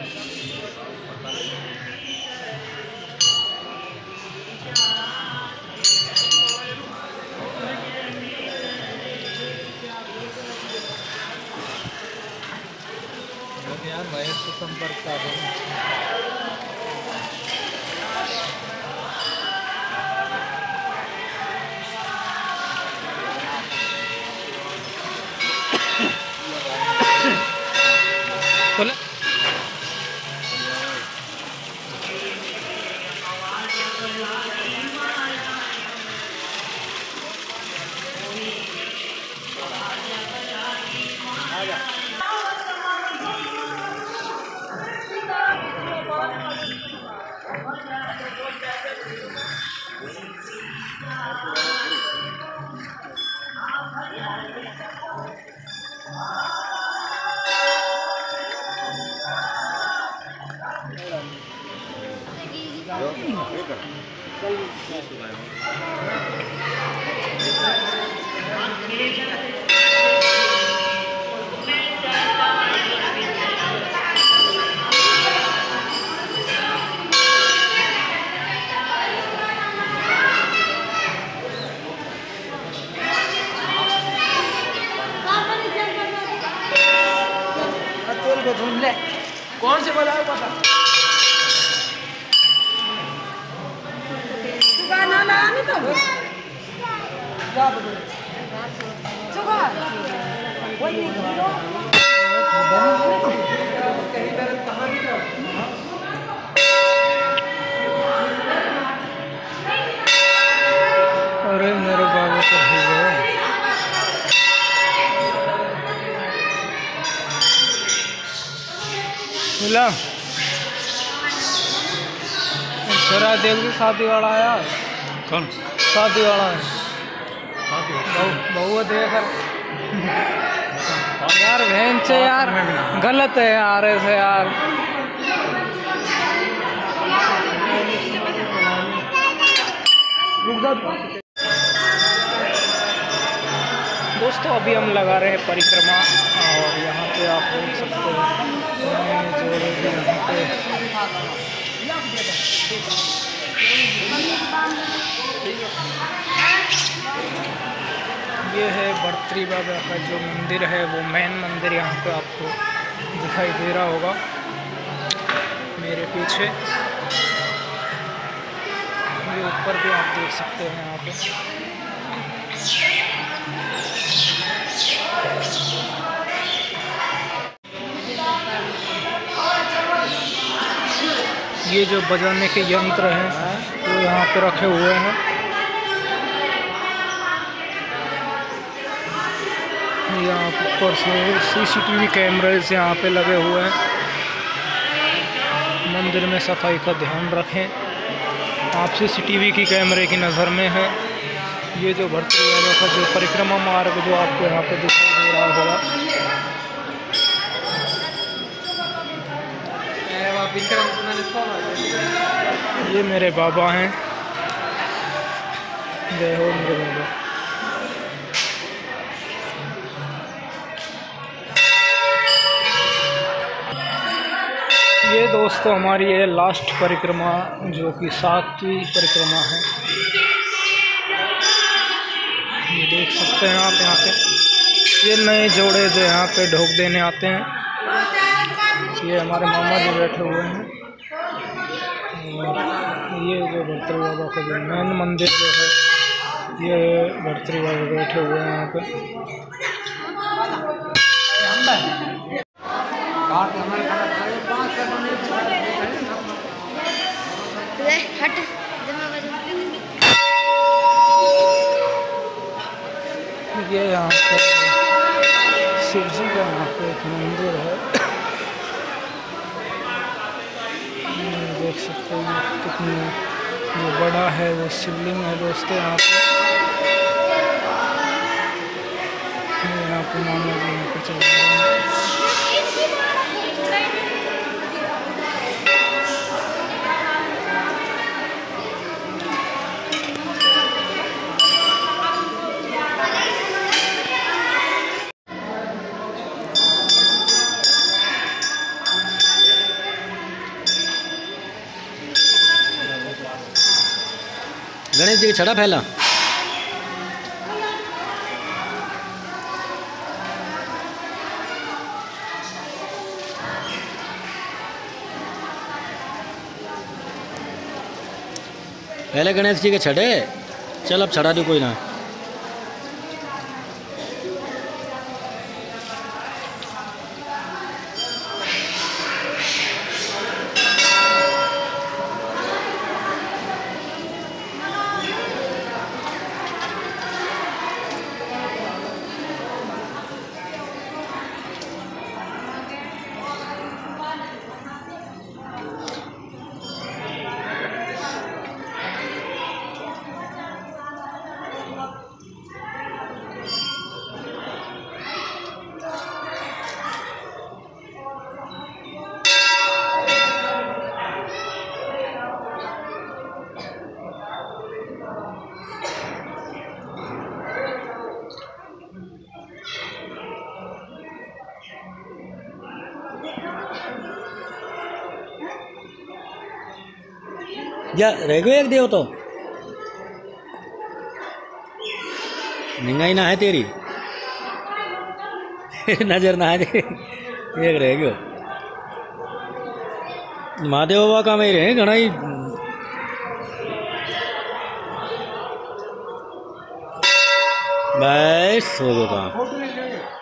यार महेश से संपर्क कर रहे हैं। बोले कौन से बोला पता अरे मेरे बाबू को मिला छोरा देख ली शादी वाला आया। कौन शादी वाला है? बहु देख यार बहन से यार गलत है यार ऐसे यार। दोस्तों अभी हम लगा रहे हैं परिक्रमा और यहाँ पे आप देख सकते हैं जोड़े भी यहाँ पे ये है भर्तृ बाबा का जो मंदिर है वो मेन मंदिर यहाँ पे आपको दिखाई दे रहा होगा मेरे पीछे। ये ऊपर भी आप देख सकते हैं यहाँ पे। ये जो बजाने के यंत्र हैं वो यहाँ पे रखे हुए हैं। यहाँ ऊपर से CCTV कैमरेज यहाँ पे लगे हुए हैं। मंदिर में सफाई का ध्यान रखें, आप CCTV की कैमरे की नज़र में है। ये जो भर्तृ बाबा का जो परिक्रमा मार्ग जो आपको यहाँ पे दिखाई दे रहा होगा, ये मेरे बाबा हैं। जय हो मेरे बाबा। ये दोस्तों हमारी ये लास्ट परिक्रमा जो कि 7वीं परिक्रमा है। ये देख सकते हैं आप यहाँ पे। ये नए जोड़े जो यहाँ पे ढोक देने आते हैं। ये हमारे मामा जी बैठे हुए हैं। ये जो भर्तृ बाबा का जो मेन मंदिर जो है, ये भर्तृ बाबा बैठे हुए हैं यहाँ पे। ये यहाँ पे शिव जी का यहाँ पे एक मंदिर है। देख सकते हैं कितनी ये बड़ा है वो शिवलिंग है दोस्तों। यहाँ पे मामा जी यहाँ पे चल रहे हैं। गणेश जी की छड़ा फैला। पहले गणेश जी के छड़े, चल अब छड़ा दी कोई ना। या रह गए एक देव तो निगाही ना है तेरी नजर ना है एक रह गयो। महादेव बाबा का में रहे घना ही बस हो गया।